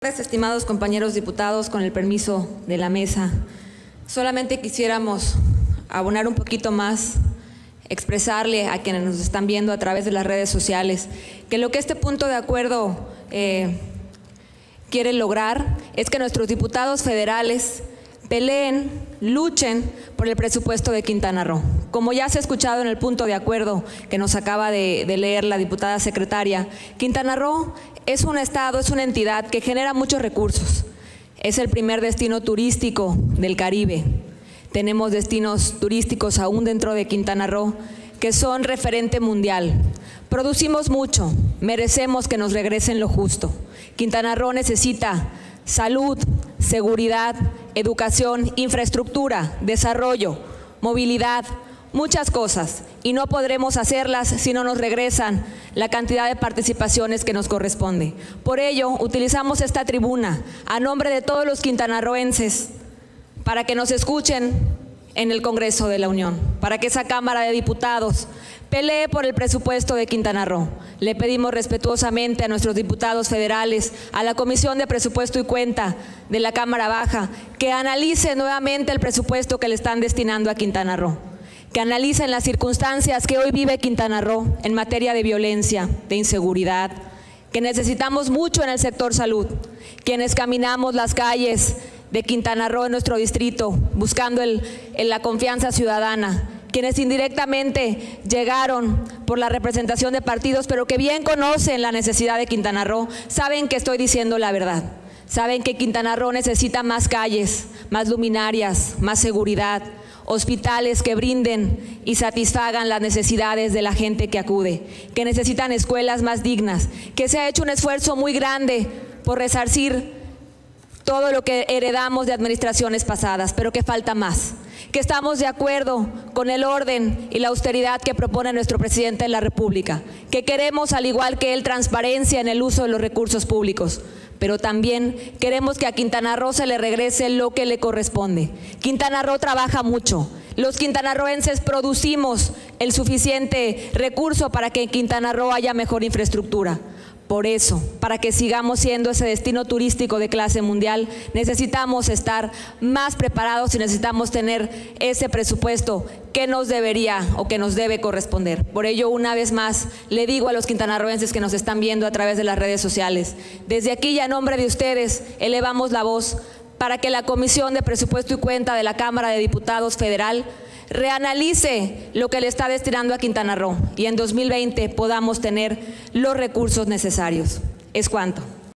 Estimados compañeros diputados, con el permiso de la mesa, solamente quisiéramos abonar un poquito más, expresarle a quienes nos están viendo a través de las redes sociales que lo que este punto de acuerdo quiere lograr es que nuestros diputados federales peleen, luchen por el presupuesto de Quintana Roo. Como ya se ha escuchado en el punto de acuerdo que nos acaba de leer la diputada secretaria, Quintana Roo es un estado, es una entidad que genera muchos recursos. Es el primer destino turístico del Caribe. Tenemos destinos turísticos aún dentro de Quintana Roo que son referente mundial. Producimos mucho, merecemos que nos regresen lo justo. Quintana Roo necesita salud, seguridad, educación, infraestructura, desarrollo, movilidad, muchas cosas, y no podremos hacerlas si no nos regresan la cantidad de participaciones que nos corresponde. Por ello, utilizamos esta tribuna a nombre de todos los quintanarroenses para que nos escuchen en el Congreso de la Unión, para que esa Cámara de Diputados pelee por el presupuesto de Quintana Roo. Le pedimos respetuosamente a nuestros diputados federales, a la Comisión de Presupuesto y Cuenta de la Cámara Baja, que analice nuevamente el presupuesto que le están destinando a Quintana Roo, que analicen las circunstancias que hoy vive Quintana Roo en materia de violencia, de inseguridad, que necesitamos mucho en el sector salud, quienes caminamos las calles de Quintana Roo en nuestro distrito, buscando la confianza ciudadana, quienes indirectamente llegaron por la representación de partidos, pero que bien conocen la necesidad de Quintana Roo, saben que estoy diciendo la verdad. Saben que Quintana Roo necesita más calles, más luminarias, más seguridad, hospitales que brinden y satisfagan las necesidades de la gente que acude, que necesitan escuelas más dignas, que se ha hecho un esfuerzo muy grande por resarcir todo lo que heredamos de administraciones pasadas, pero que falta más, que estamos de acuerdo con el orden y la austeridad que propone nuestro presidente de la República, que queremos, al igual que él, transparencia en el uso de los recursos públicos, pero también queremos que a Quintana Roo se le regrese lo que le corresponde. Quintana Roo trabaja mucho. Los quintanarroenses producimos el suficiente recurso para que en Quintana Roo haya mejor infraestructura. Por eso, para que sigamos siendo ese destino turístico de clase mundial, necesitamos estar más preparados y necesitamos tener ese presupuesto que nos debería o que nos debe corresponder. Por ello, una vez más, le digo a los quintanarroenses que nos están viendo a través de las redes sociales, desde aquí y a nombre de ustedes, elevamos la voz para que la Comisión de Presupuesto y Cuenta de la Cámara de Diputados Federal reanalice lo que le está destinando a Quintana Roo y en 2020 podamos tener los recursos necesarios. Es cuanto.